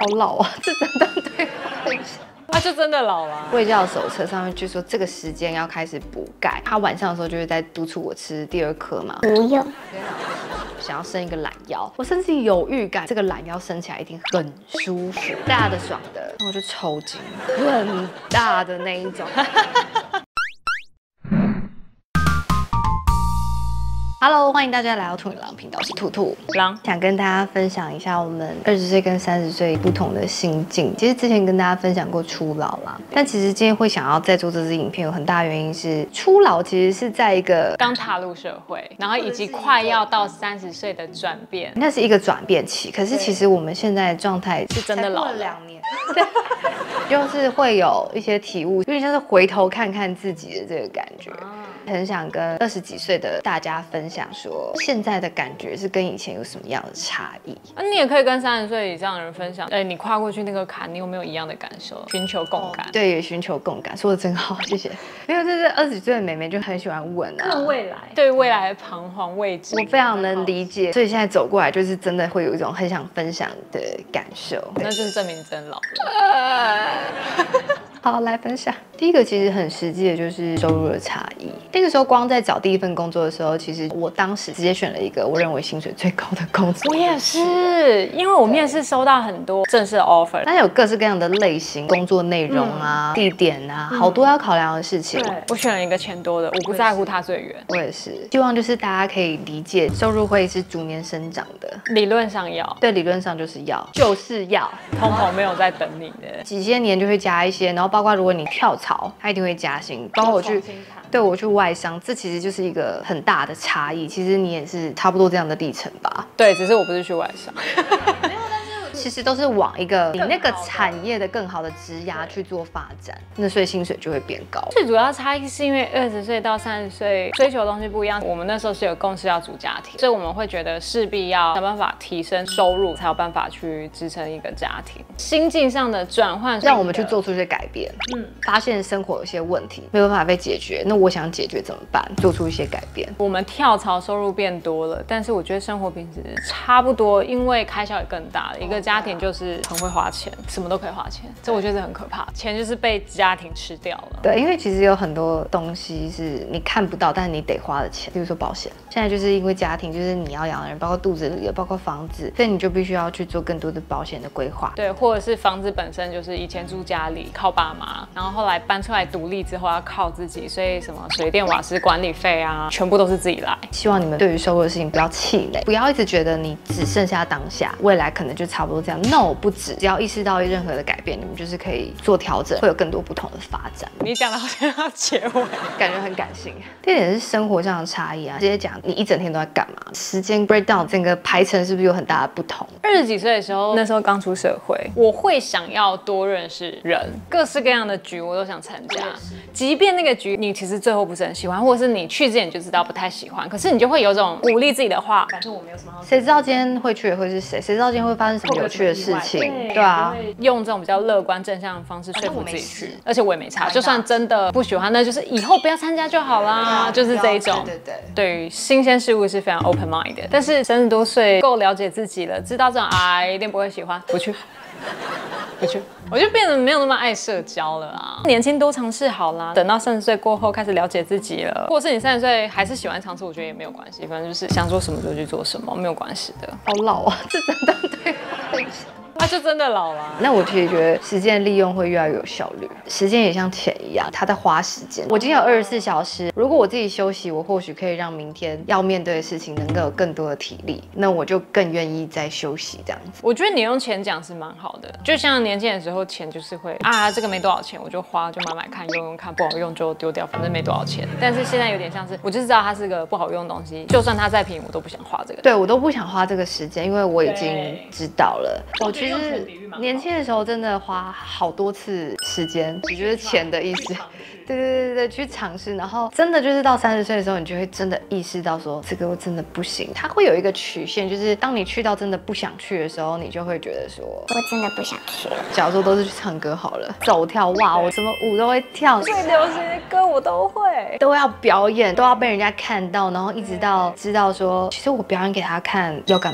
好老啊，这真的对我很像。 他就真的老了。 卫教手册上面就说这个时间要开始补钙，他晚上的时候就会在督促我吃第2颗嘛。 不用。 想要生一个懒腰，我甚至有预感，这个懒腰生起来一定很舒服，大的爽的，然后我就抽筋，很大的那一种。Hello， 欢迎大家来到兔女郎频道，我是兔兔郎， 想跟大家分享一下我们20岁跟30岁不同的心境。其实之前跟大家分享过初老啦，但其实今天会想要再做这支影片，有很大原因是初老其实是在一个刚踏入社会，然后以及快要到30岁的转变， 那是一个转变期。可是其实我们现在的状态是真的老了 2年，就是会有一些体悟，有点像是回头看看自己的这个感觉。很想跟20几岁的大家分享说，现在的感觉是跟以前有什么样的差异？ 你也可以跟30岁以上的人分享，你跨过去那个坎，你有没有一样的感受？寻求共感。 对，也寻求共感，说的真好，谢谢。因为这20几岁的妹妹就很喜欢问啊， 问未来，对未来的彷徨未知， 我非常能理解，所以现在走过来就是真的会有一种很想分享的感受。 那就证明真老了。 好，来分享。第一个其实很实际的，就是收入的差异。那个时候光在找第一份工作的时候，其实我当时直接选了一个我认为薪水最高的工作。 我也是，因为我面试收到很多正式的 offer， 但有各式各样的类型、工作内容啊、地点啊，好多要考量的事情。 我选了一个钱多的，我不在乎它最远。 我也是，希望就是大家可以理解，收入会是逐年生长的。 理论上要， 对，理论上就是要， 通膨没有在等你的， 几些年就会加一些，然后包括如果你跳槽，它一定会加薪。包括我去外商，这其实就是一个很大的差异。其实你也是差不多这样的历程吧？ 对，只是我不是去外商。 其实都是往一个比那个产业的更好的职涯去做发展，那所以薪水就会变高。 最主要差异是因为20岁到30岁追求的东西不一样，我们那时候是有共识要组家庭，所以我们会觉得势必要想办法提升收入，才有办法去支撑一个家庭。心境上的转换， 让我们去做出一些改变。发现生活有些问题没有办法被解决，那我想解决怎么办？做出一些改变。 我们跳槽收入变多了，但是我觉得生活品质差不多，因为开销也更大了。一个家庭就是很会花钱，什么都可以花钱，这我觉得很可怕。钱就是被家庭吃掉了。 对，因为其实有很多东西是你看不到，但是你得花的钱，比如说保险。现在就是因为家庭，就是你要养的人，包括肚子里的，包括房子，所以你就必须要去做更多的保险的规划。 对，或者是房子本身就是以前住家里靠爸妈，然后后来搬出来独立之后要靠自己，所以什么水电瓦斯管理费啊，全部都是自己来。 希望你们对于收入的事情不要气馁，不要一直觉得你只剩下当下，未来可能就差不多这样。No， 不止，只要意识到任何的改变，你们就是可以做调整，会有更多不同的发展。 你讲的好像要结尾， 感觉很感性。第二点是生活上的差异啊，直接讲你一整天都在干嘛，时间 breakdown 整个排程是不是有很大的不同 ？20几岁的时候，那时候刚出社会，我会想要多认识人，各式各样的局我都想参加，即便那个局你其实最后不是很喜欢，或者是你去之前就知道不太喜欢，可是你就会有种鼓励自己的话，反正我没有什么好。 谁知道今天会去的会是谁？谁知道今天会发生什么有趣的事情？对啊， 用这种比较乐观正向的方式说服自己去，而且我也没差，就算真的不喜欢，那就是以后不要参加就好啦，就是这一种。对于新鲜事物是非常 open mind 的，但是30多岁够了解自己了，知道这种一定不会喜欢，不去。我就变得没有那么爱社交了啊！年轻多尝试好啦，等到30岁过后开始了解自己了，或者是你30岁还是喜欢尝试，我觉得也没有关系，反正就是想做什么就去做什么，没有关系的。 好老啊，这真的对我很像。 他就真的老了。 那我其实觉得时间利用会越来越有效率，时间也像钱一样，它在花时间。我今天有24小时，如果我自己休息，我或许可以让明天要面对的事情能够有更多的体力，那我就更愿意再休息这样子。 我觉得你用钱讲是蛮好的，就像年轻的时候，钱就是会这个没多少钱，我就花，就买看，用看，不好用就丢掉，反正没多少钱。但是现在有点像是，我就知道它是个不好用的东西，就算它再便宜，我都不想花这个。 对，我都不想花这个时间，因为我已经知道了。我其实年轻的时候真的花好多次时间，也就是钱的意思。对，去尝试，然后真的就是到30岁的时候，你就会真的意识到说，这个我真的不行。它会有一个曲线，就是当你去到真的不想去的时候，你就会觉得说， 我真的不想去了。 假如说都是去唱歌好了，走跳，哇，我什么舞都会跳， 最流行的歌我都会， 都要表演，都要被人家看到，然后一直到知道说，其实我表演给他看要干嘛。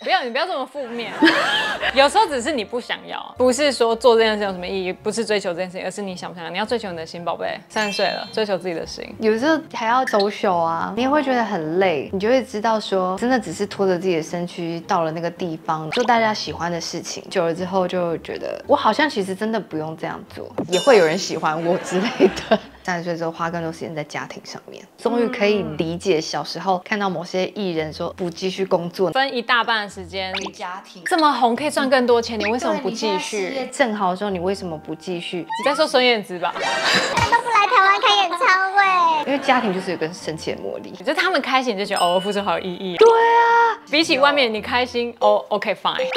你不要这么负面。有时候只是你不想要，不是说做这件事有什么意义，不是追求这件事情，而是你想不想要。你要追求你的心，宝贝。30岁了，追求自己的心。 有时候还要social啊，你也会觉得很累，你就会知道说，真的只是拖着自己的身躯到了那个地方，做大家喜欢的事情，久了之后就觉得，我好像其实真的不用这样做，也会有人喜欢我之类的。30岁之后花更多时间在家庭上面，终于可以理解小时候看到某些艺人说不继续工作， 分一大半的时间给家庭， 这么红可以赚更多钱，你为什么不继续？ 正好的时候你为什么不继续？ 你在说孙燕姿吧？ 都不来台湾开演唱会， 因为家庭就是有个神奇的魔力， 就他们开心你就觉得偶尔付出好有意义。 对啊， 比起外面你开心，OK fine。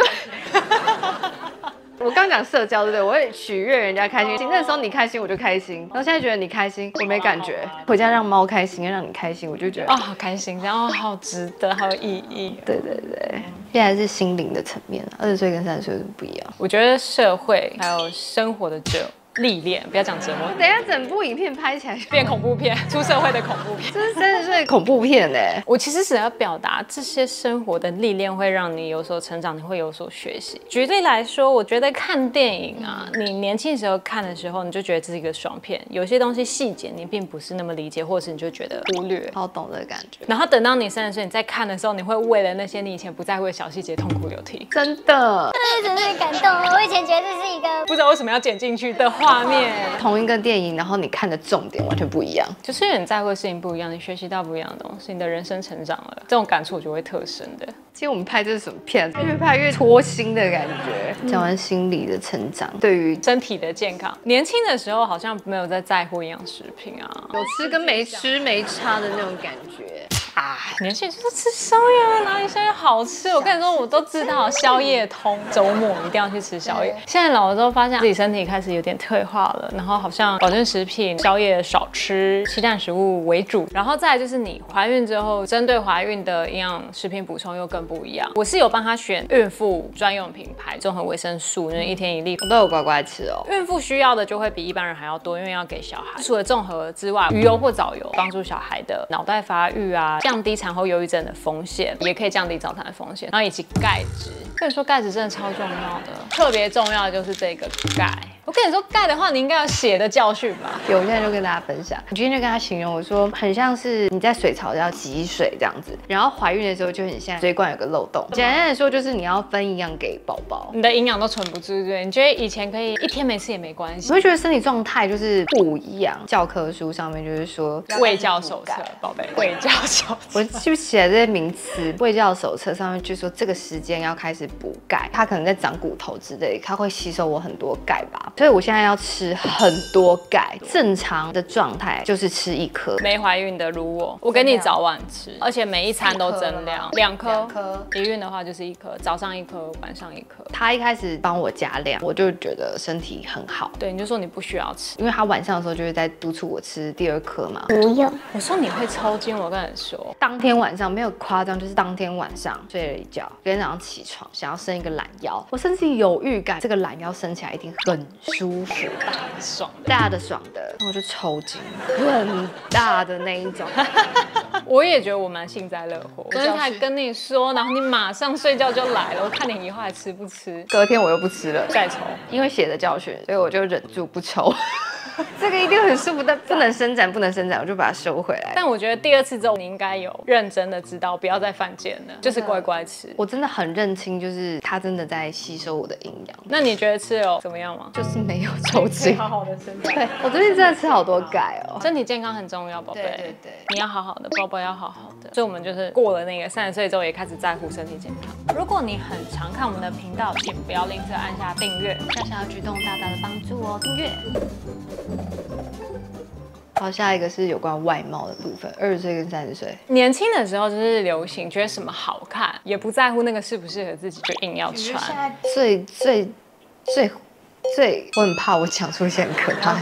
我刚讲社交对不对？我会取悦人家开心，那时候你开心我就开心，然后现在觉得你开心我没感觉，回家让猫开心，让你开心，我就觉得好开心，然后好值得，好有意义。 对，现在是心灵的层面，20岁跟30岁有什么不一样？ 我觉得社会还有生活的历练，不要讲折磨。 等一下整部影片拍起来变恐怖片，出社会的恐怖片， 这是30岁恐怖片哎！ 我其实只要表达这些生活的历练会让你有所成长，你会有所学习。举例来说，我觉得看电影啊，你年轻的时候看的时候，你就觉得这是一个爽片，有些东西细节你并不是那么理解，或者是你就觉得忽略， 好懂的感觉。 然后等到你30岁，你再看的时候，你会为了那些你以前不在乎的小细节痛哭流涕。 真的， 真的是感动了。我以前觉得这是一个不知道为什么要剪进去的画面。 同一个电影，然后你看的重点完全不一样， 就是因为你在乎的事情不一样，你学习到不一样的东西，你的人生成长了，这种感触我就会特深的。 其实我们拍这是什么片？越拍越戳心的感觉。讲完心理的成长，对于身体的健康，年轻的时候好像没有在乎营养食品啊， 有吃跟没吃没差的那种感觉。 年轻就是吃宵夜，哪里宵夜好吃？我跟你说，我都知道宵夜通，周末一定要去吃宵夜。现在老了之后，发现自己身体开始有点退化了，然后好像保健食品、宵夜少吃，清淡食物为主。然后再来就是你怀孕之后，针对怀孕的营养食品补充又更不一样。我是有帮她选孕妇专用品牌综合维生素，就是1天1粒， 我都有乖乖吃哦。 孕妇需要的就会比一般人还要多，因为要给小孩。除了综合之外，鱼油或藻油帮助小孩的脑袋发育啊，降低产后忧郁症的风险，也可以降低早产的风险。然后以及钙质，跟你说钙质真的超重要的，特别重要的就是这个钙。我跟你说钙的话，你应该有血的教训吧？ 有，我现在就跟大家分享。我今天就跟他形容，我说很像是你在水槽要挤水这样子，然后怀孕的时候就很像水管有个漏洞。简单的说就是你要分营养给宝宝， 你的营养都存不住，对不对？你觉得以前可以1天没吃也没关系， 你会觉得身体状态就是不一样。教科书上面就是说卫教手册，宝贝，卫教手册。 我就写了这些名词，卫教手册上面就说这个时间要开始补钙，它可能在长骨头之类，它会吸收我很多钙吧。所以我现在要吃很多钙，正常的状态就是吃1颗。 没怀孕的如我给你早晚吃，而且每一餐都增量，2颗。一孕的话就是1颗，早上1颗，晚上1颗。 他一开始帮我加量，我就觉得身体很好。 对，你就说你不需要吃， 因为他晚上的时候就是在督促我吃第2颗嘛。 不用。 我说你会抽筋，我跟你说， 当天晚上没有夸张，就是当天晚上睡了一觉，隔天早上起床想要伸一个懒腰，我甚至有预感这个懒腰伸起来一定很舒服。大的爽的，然后我就抽筋，很大的那一种。 我也觉得我蛮幸灾乐祸。昨天才跟你说，然后你马上睡觉就来了，我看你以后还吃不吃？ 隔天我又不吃了， 再抽， 因为血的教训，所以我就忍住不抽。这个一定很舒服，但不能伸展，不能伸展，我就把它收回来。 但我觉得第2次之后，你应该有认真的知道，不要再犯贱了，就是乖乖吃。 我真的很认清，就是它真的在吸收我的营养。 那你觉得吃了怎么样吗？ 就是没有抽筋， 好好的身材。 对，我最近真的吃好多钙哦。 身体健康很重要，宝贝。 对， 你要好好的，宝宝要好好的。所以我们就是过了那个30岁之后，也开始在乎身体健康。如果你很常看我们的频道，请不要吝啬按下订阅， 小小的举动大大的帮助哦。订阅。好，下一个是有关外貌的部分，20岁跟30岁。 年轻的时候就是流行，觉得什么好看，也不在乎那个适不适合自己，就硬要穿。 最，我很怕我讲出一些很可怕的。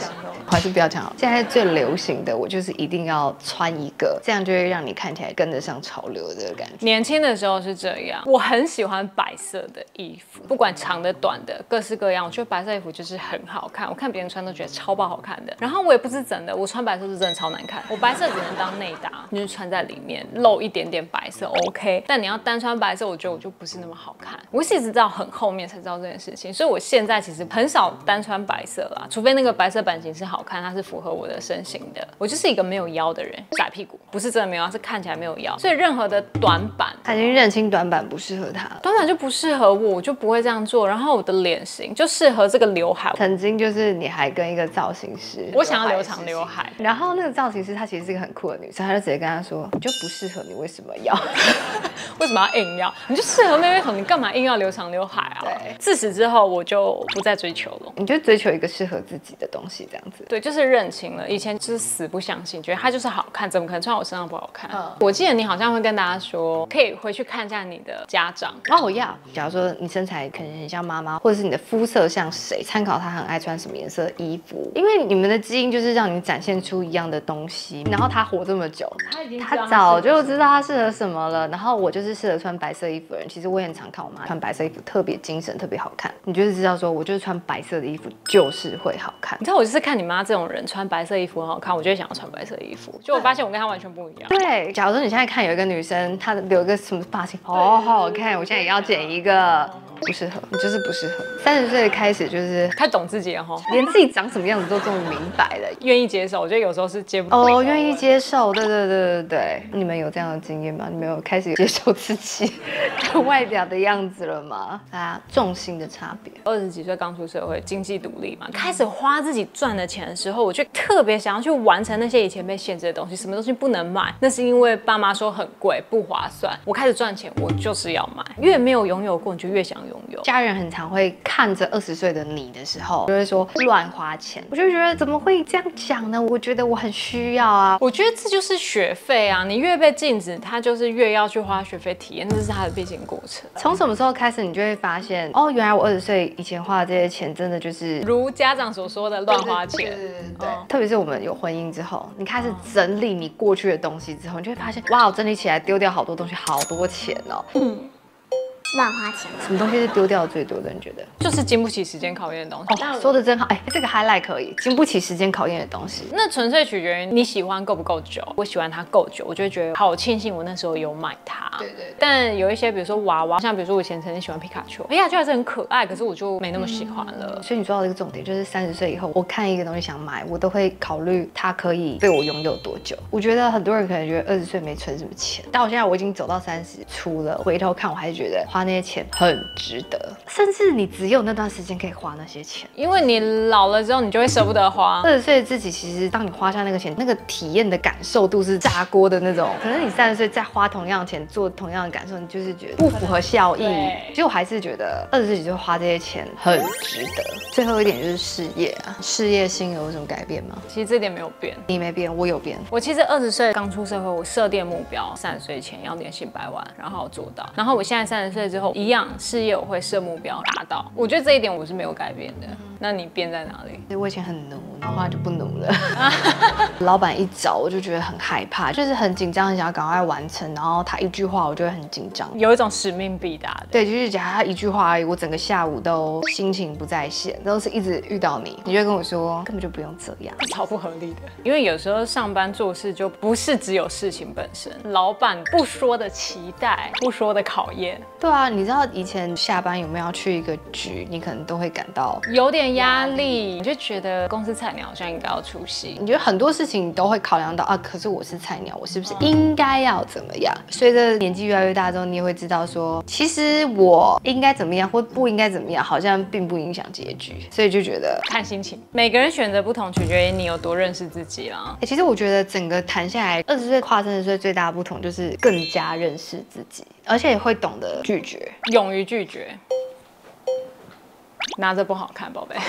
我还是不要讲好。现在最流行的，我就是一定要穿一个，这样就会让你看起来跟得上潮流的感觉。 年轻的时候是这样，我很喜欢白色的衣服，不管长的短的，各式各样。我觉得白色衣服就是很好看，我看别人穿都觉得超爆好看的。然后我也不是真的，我穿白色是真的超难看。我白色只能当内搭，就是穿在里面露一点点白色 OK。但你要单穿白色，我觉得我就不是那么好看。我是一直到很后面才知道这件事情，所以我现在其实很少单穿白色啦，除非那个白色版型是好看，它是符合我的身形的。我就是一个没有腰的人，窄屁股，不是真的没有腰，是看起来没有腰。所以任何的短版， 他已经认清短版不适合他了， 短版就不适合我，我就不会这样做。然后我的脸型就适合这个刘海。 曾经就是你还跟一个造型师， 我想要留长刘海， 然后那个造型师她其实是一个很酷的女生，她就直接跟他说，你就不适合，你为什么要？ 为什么要硬要？你就适合妹妹头，你干嘛硬要留长刘海啊？对。自此之后，我就不再追求了。 你就追求一个适合自己的东西，这样子。 对，就是认清了。以前就是死不相信，觉得它就是好看，怎么可能穿我身上不好看？我记得你好像会跟大家说，可以回去看一下你的家长。 哦要，假如说你身材可能很像妈妈，或者是你的肤色像谁，参考他很爱穿什么颜色的衣服，因为你们的基因就是让你展现出一样的东西。然后他活这么久，他早就知道他适合什么了。然后我就是适合穿白色衣服的人，其实我也很常看我妈穿白色衣服，特别精神，特别好看。你就是知道说，我就是穿白色的衣服就是会好看。 你知道我就是看你妈这种人穿白色衣服很好看，我就会想要穿白色衣服。就我发现我跟她完全不一样。 对，假如说你现在看有一个女生，她留一个什么发型，好好看，我现在也要剪一个。不适合，你就是不适合。30岁开始就是太懂自己了哈， 连自己长什么样子都这么明白了， 愿意接受。我觉得有时候是接不哦，愿意接受，对。你们有这样的经验吗？你们有开始接受自己外表的样子了吗？大家重心的差别。 20几岁刚出社会，经济独立嘛，开始花自己赚的钱的时候，我就特别想要去完成那些以前被限制的东西。什么东西不能买？那是因为爸妈说很贵，不划算。我开始赚钱，我就是要买。越没有拥有过，你就越想拥有。 家人很常会看着20岁的你的时候，就会说乱花钱。我就觉得怎么会这样讲呢？我觉得我很需要啊。 我觉得这就是学费啊，你越被禁止，他就是越要去花学费体验，这是他的必经过程。 从什么时候开始，你就会发现，哦，原来我20岁以前花的这些钱，真的就是如家长所说的乱花钱。 对，特别是我们有婚姻之后，你开始整理你过去的东西之后，你就会发现，哇，我整理起来丢掉好多东西，好多钱哦。 乱花钱， 什么东西是丢掉最多的？你觉得？ 就是经不起时间考验的东西。 哦，说的真好，哎，这个 highlight 可以，经不起时间考验的东西。 那纯粹取决于你喜欢够不够久。我喜欢它够久，我就会觉得好庆幸我那时候有买它。 对。 但有一些，比如说娃娃，像比如说我以前曾经喜欢皮卡丘，皮卡丘还是很可爱，可是我就没那么喜欢了。 所以你说到这个重点，就是30岁以后，我看一个东西想买，我都会考虑它可以被我拥有多久。我觉得很多人可能觉得20岁没存什么钱，但我现在我已经走到30出了，回头看我还是觉得花那些钱很值得，甚至你只有那段时间可以花那些钱， 因为你老了之后，你就会舍不得花。 20岁的自己，其实当你花下那个钱，那个体验的感受度是炸锅的那种。可能你30岁再花同样的钱做同样的感受，你就是觉得不符合效益。其实我还是觉得20岁就花这些钱很值得。最后一点就是事业啊，事业心有什么改变吗？ 其实这点没有变， 你没变，我有变。 我其实20岁刚出社会，我设定目标，30岁前要年薪100万，然后做到。然后我现在30岁之后一样，事业我会设目标达到。我觉得这一点我是没有改变的。那你变在哪里？ 我以前很努，然后后来就不努了。老板一找我就觉得很害怕，就是很紧张，很想要赶快完成。然后他一句话我就会很紧张， 有一种使命必达的。 对，就是假如他一句话而已，我整个下午都心情不在线，都是一直遇到你，你就会跟我说根本就不用这样， 超不合理的。因为有时候上班做事就不是只有事情本身，老板不说的期待，不说的考验。 对啊，你知道以前下班有没有要去一个局，你可能都会感到有点压力，你就觉得公司菜鸟好像应该要出席。 你觉得很多事情你都会考量到啊，可是我是菜鸟，我是不是应该要怎么样？随着年纪越来越大之后，你也会知道说，其实我应该怎么样或不应该怎么样，好像并不影响结局，所以就觉得看心情，每个人选择不同，取决于你有多认识自己啦。 其实我觉得整个谈下来，20岁跨30岁最大的不同就是更加认识自己，而且也会懂得拒绝， 勇于拒绝。拿着不好看，宝贝。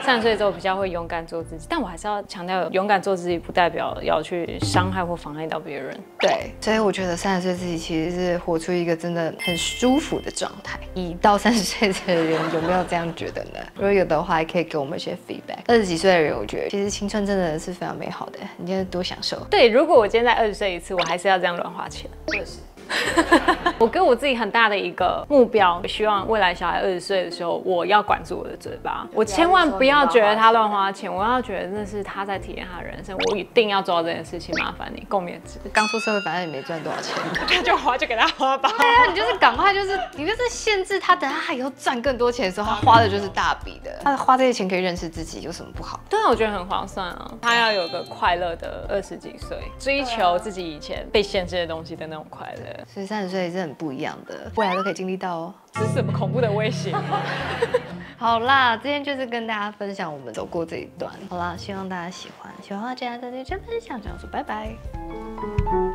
30岁之后比较会勇敢做自己，但我还是要强调，勇敢做自己不代表要去伤害或妨碍到别人。 对，所以我觉得30岁自己其实是活出一个真的很舒服的状态。以到30岁的人有没有这样觉得呢？如果有的话，也可以给我们一些 feedback。20几岁的人，我觉得其实青春真的是非常美好的，你今天多享受。 对，如果我今天再20岁一次，我还是要这样乱花钱。 确实。 我给我自己很大的一个目标，希望未来小孩20岁的时候，我要管住我的嘴巴，我千万不要觉得他乱花钱，我要觉得那是他在体验他的人生，我一定要做到这件事情。麻烦你共勉之。 刚出社会，反正也没赚多少钱， 他就花就给他花吧。 对啊，你就是赶快你就是限制他，等他以后赚更多钱的时候，他花的就是大笔的。他花这些钱可以认识自己，有什么不好？ 对啊，我觉得很划算啊。他要有个快乐的20几岁，追求自己以前被限制的东西的那种快乐。 所以30岁是很不一样的，未来都可以经历到哦。 这是什么恐怖的威胁？ 好啦，今天就是跟大家分享我们走过这一段。好啦，希望大家喜欢，喜欢的话记得在这里分享，这样说拜拜。